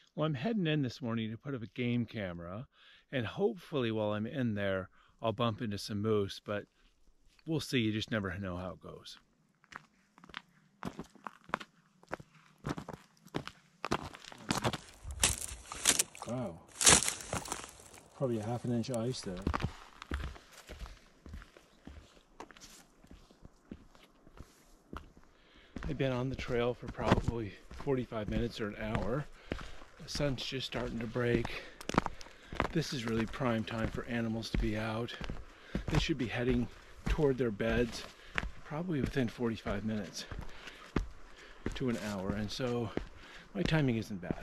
Well, I'm heading in this morning to put up a game camera, and hopefully while I'm in there, I'll bump into some moose, but we'll see. You just never know how it goes. Wow. Probably a half an inch of ice there. I've been on the trail for probably 45 minutes or an hour. The sun's just starting to break. This is really prime time for animals to be out. They should be heading toward their beds probably within 45 minutes to an hour, and so my timing isn't bad.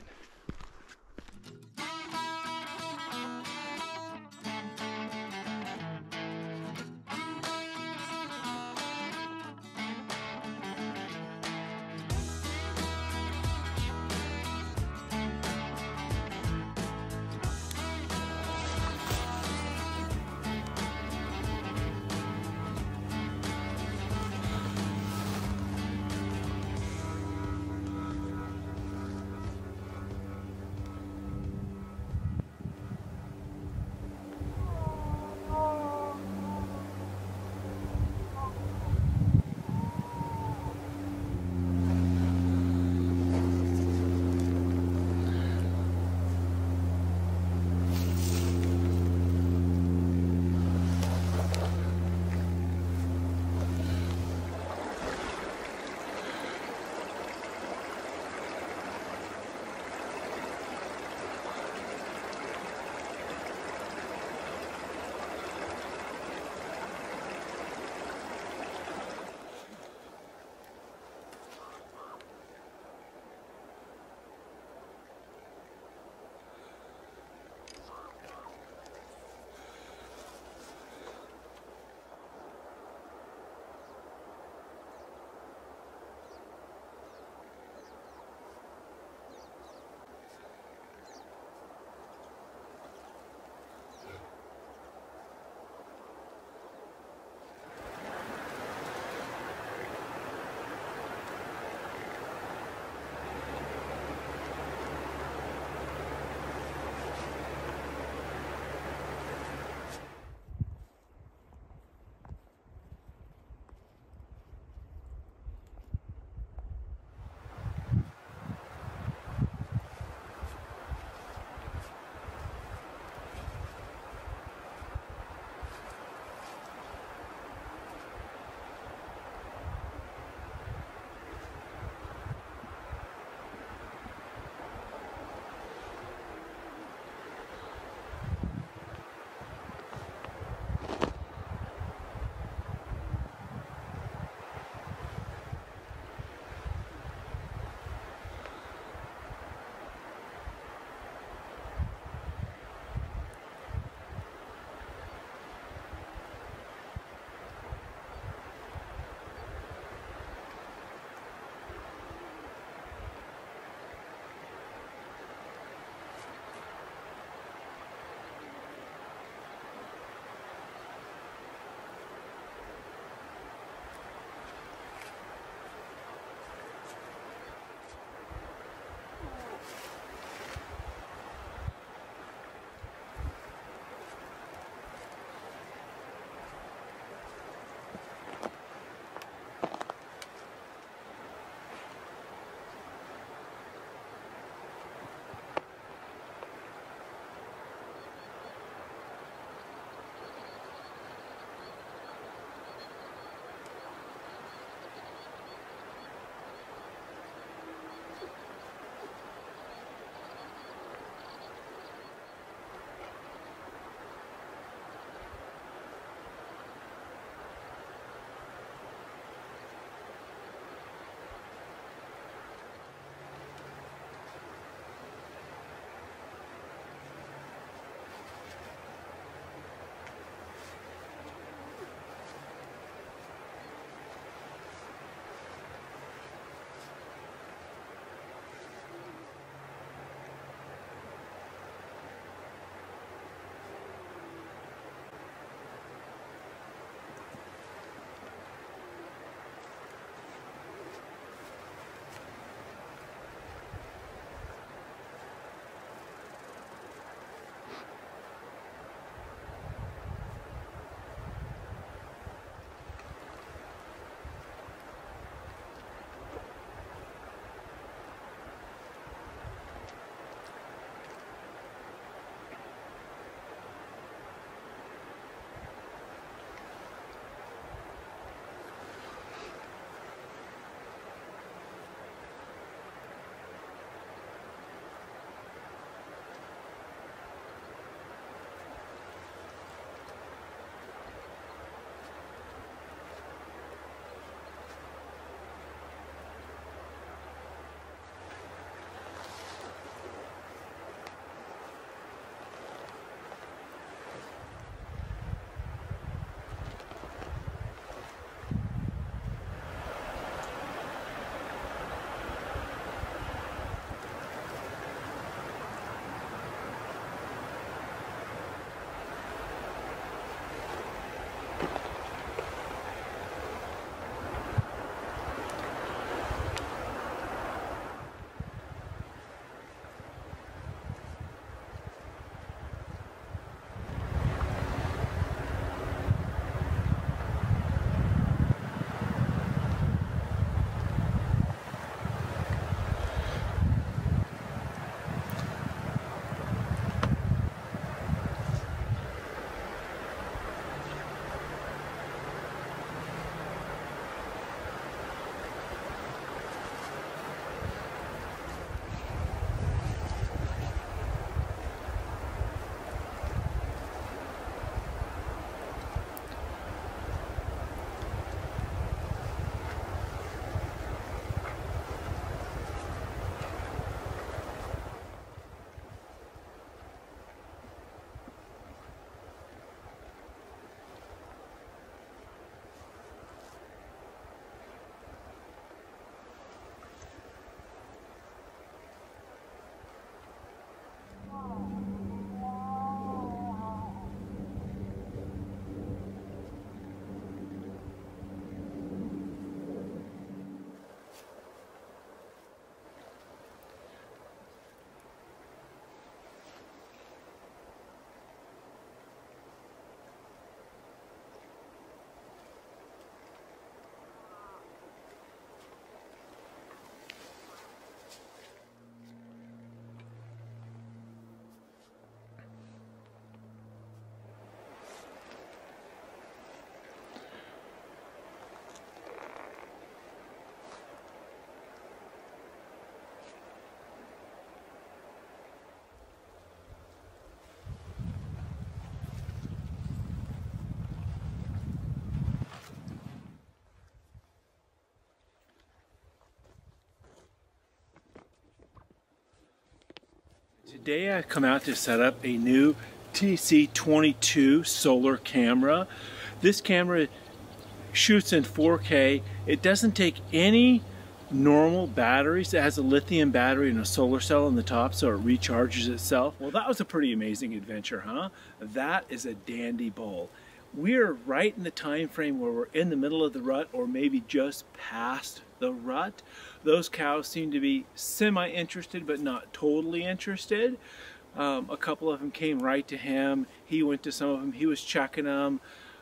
Today I come out to set up a new TC22 solar camera. This camera shoots in 4K. It doesn't take any normal batteries. It has a lithium battery and a solar cell on the top, so it recharges itself. Well, that was a pretty amazing adventure, huh? That is a dandy bull. We're right in the time frame where we're in the middle of the rut, or maybe just past the rut. Those cows seem to be semi-interested but not totally interested. A couple of them came right to him. He went to some of them. He was checking them.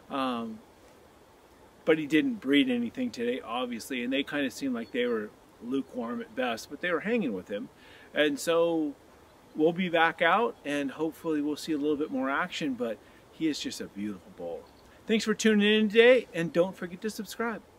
But he didn't breed anything today, obviously, and they kind of seemed like they were lukewarm at best, but they were hanging with him. And so we'll be back out, and hopefully we'll see a little bit more action, but he is just a beautiful bull. Thanks for tuning in today, and don't forget to subscribe.